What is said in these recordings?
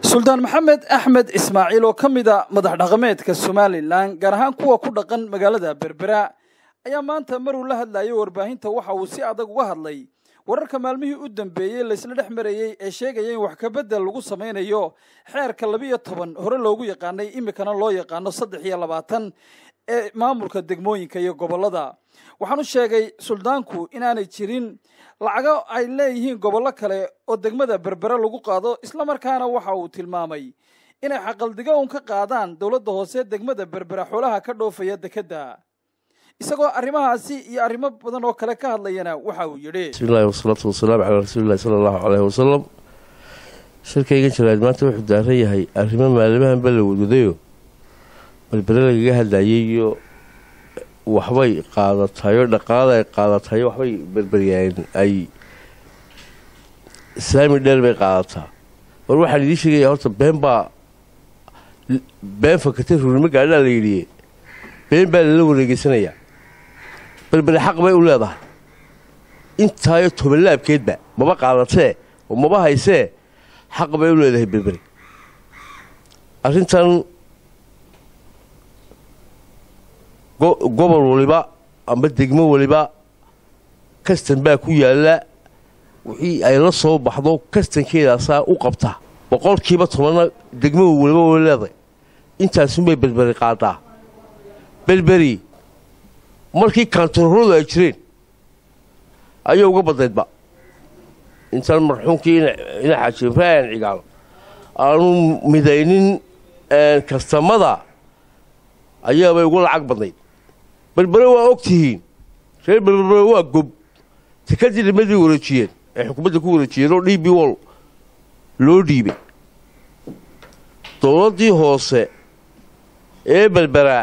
Suldaan Maxamed Axmed Ismaaciil oo kamida madax dhaqameedka Somaliland gaar ahaan kuwa ku dhaqan magaalada Berbera ayaa maanta maruu la hadlayay warbaahinta waxa uu si adag uga hadlay wararka maalmihii u dambeeyay la isla dhexmarayay ee sheegayay in wax ka bedel lagu sameynayo xeerka 12 hore loogu yaqaanay imikana loo yaqaano 23 ee maamulka degmooyinka iyo gobolada waxaanu sheegay suldaanku inaanay jirin lacago ay leeyihiin gobollo kale oo degmada Berbera lagu qaado isla markaana waxa uu tilmaamay inay xaqaldiga uun ka qaadaan dawladda hoose degmada Berbera xoolaha ka dhoofaya dekada isagoo arrimahaasi iyo arrimo badan oo kale ka hadlayana waxa uu yiri bismillahi wassalatu wassalamu ala rasuulillahi sallallahu alayhi wasallam shirkayga jiraad maanta wuxuu daaran yahay arrimo maalimahan bal wadayo Berbera laga hadlayay iyo waxbay qaadatayo dhaqaale ay qaadatayo waxbay berberiyeen ay islaami dheer bay qaadataa war waxaan idin sheegay horta been fakatay rurnimo gaadha la yiri been baa la wareegsanaya berberi xaq bay u leedahay intaayo tobolaabkeedba maba qaadatee oo maba haysee xaq bay u leedahay berberi arrintan gobol waliba amba degmo waliba kastan baa ku yaala wixii ay la soo baxdo kastankeedaasa u qabta boqolkiiba 10 degmo waliba way leedahay intaas bay berberi qaadaa berberi markii kantaroodu ay jireen ayay uga badaydba intaan marxuumkii ina xajiifaan cigaal aanu midaynin kastamada ayaa bay ugu lacag badnayd berbera waa ogtihiin reer berbera waa gob tikadii limadii wareejiyeen ee xukuumadda ku wareejiyeen oo DB wall loo dhiibay dowladii hoose ee berbera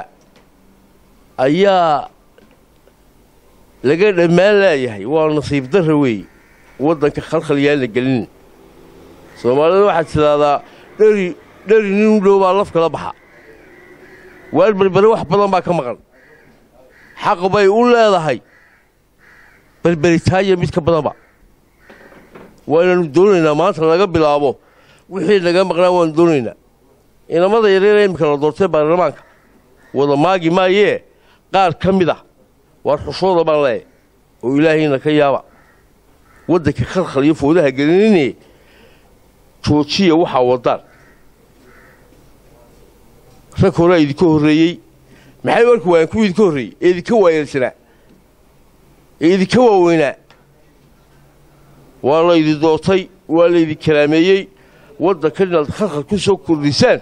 ayaa laga dhamaan leeyahay waa nasiib darro weey wadanka khalkhaliyaan la gelin Soomaalida waxa tidaadaa dhari nin u dhow baa laf kala baxa waar berbera wax badan baa ka maqan xaq bay u leedahay berberitaaya mid ka badanba waanu doonaynaa maanta laga bilaabo wixii naga maqnaa waan doonaynaa inamada yaryar ee imika la doortay baarlamaanka wada maagi maayee qaar ka mid ah war xushooda baan leeyahay oo ilaahayna ka yaaba wadanka khalkhal iyo foodaha gelinine joojiya waxa wadaan rakora idinka horeeyay maxay warku waan ku idinka horeeyay idinka waayelsanaa idinka waaweynaa waa la idin doortay waa la idin karaameeyay wadanka inaad khalkhal ku soo kordhisaan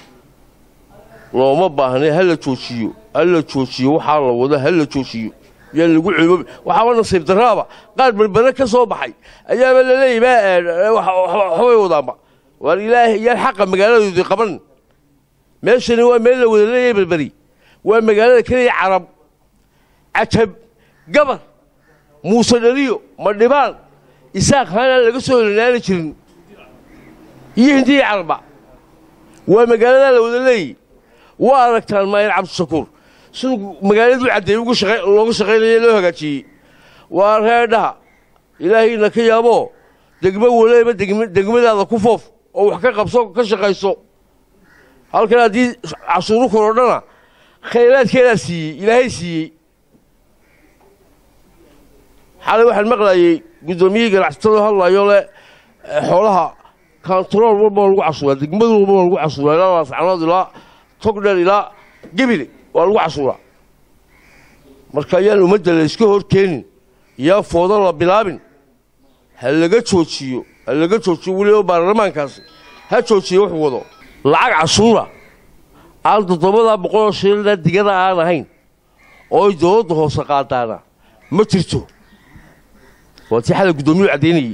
looma baahna hal la joojiyo waxaa la wada hal la joojiyo yaa lagu culuub waxa nasiib daraaba qaar berbera ka soo baxay ayaa la leeyahay waxay wadaanba war ilaahay yaa xaq magaaladooda qaban meeshani waa meel la wada leeyahay berberi waa magaalada kaliya carab atab gabar muuse dhaliyo madhibaan isaaq hana laga soo leeyahay jirin iyo intii carba waa magaalada la wada leeyahay waa aragtaan maayir cabdi shakuur soo magaaladu cadeey ugu shaqeynayay loo hagaajiyay waa reedaha ilaahayna ka yaabo degmo waleeba degmadaada ku foof oo wax ka qabso ka shaqeyso halkan hadii cashuuru korodhana khayraadkeeda siiyay ilaahay siiyay xalay waxaan maqlayay gudoomiyaha ganacsatada hadlayo le xoolaha control walba lagu cashuuraa degmadu walba lagu cashuuraa ilaa saacado ilaa togdheer ilaa gibile waa lagu cashuuraa marka ayaan ummadda la iska hor keenin yaa fooda la bilaabin ha laga joojiyo waliba baarlamaankaasi ha joojiyo wax wado lacag cashuura aan 700 shilin digada aan ahayn oo dowladda hoose qaadaana ma jirto waa tii xal gudoomiye cadeynayay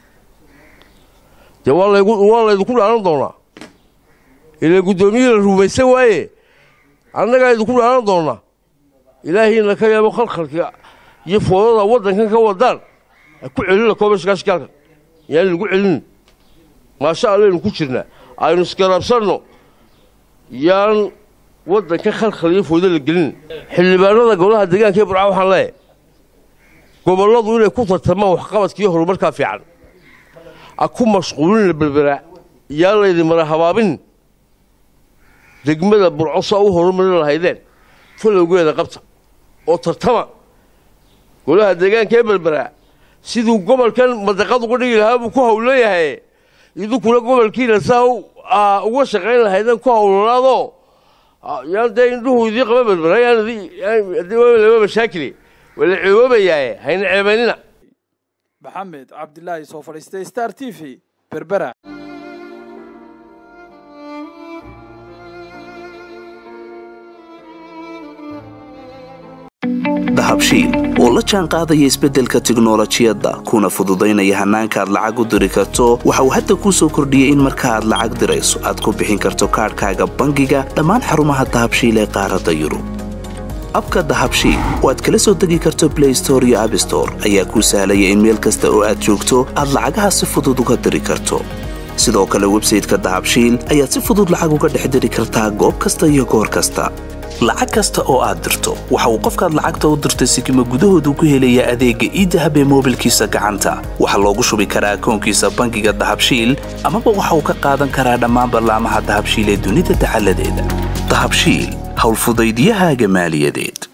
waa la idinku dhaaran doonaa ilaa gudoomiye la rumaysan waaye annaga idinku dhaaran doonaa ilaahayna ka yaabo khalkhalka iyo foodada wadankan ka wadaan ku celina koobashkaashka yaa lagu celin ma sha Allah ku jirna aynu iskarabsano yaan wadanka khalkhal iyo foodo la gelin xildhibaanada golaha deegaanka Burco waxaan leeyahay goboladu inay ku tartamaan wax qabadkii horumarka fiican aku mashquulin berbera yaa laydin mara habaabin degmada burcosa u horumarin lahaydeen falowgeeda qabta oo tartama golaha deegaanka ee berbera siduu gobolkan madaqad uga dhigi lahaa buu ku hawlan yahay idinkuna gobolkiina saa uga shaqayn lahaydeen ku hawlanaado yaan dee indhuhu idii qaba berbera laba mashaakili wala ceeboobayaaye hayna ceebaynina maxamed cabdilaahi soo fadhiistay Star TV berbera dahabshiil oo la jaan qaadaya isbeddelka tiknoolajiyadda kuna fududaynaya hannaanka aad lacag u diri karto waxa uu hadda kuu soo kordhiyey in marka aad lacag dirayso aad ku bixin karto kaadhkaaga bangiga dhammaan xarumaha dahabshiil ee qaaradda yurub abka dahabshiil oo aad kala soo degi karto Play Store iyo App Store ayaa kuu sahlaya in meel kasta oo aad joogto aad lacagaha si fudud uga diri karto sidoo kale website-ka dahabshiil ayaad si fudud lacag uga dhex diri kartaa goob kasta iyo goor kasta lacag kasta oo aad dirto waxa uu qofkaad lacagta u dirtay sikimo gudahoodu ku helayaa adeegga e-dahab ee moobilkiisa gacanta waxa loogu shubi karaa akoonkiisa bangiga dahabshiil amaba waxa uu ka qaadan karaa dhammaan barnaamijyada dahabshiil ee dunida taxalladeeda dahabshiil hawlfudaydiyahaaga maaliyadeed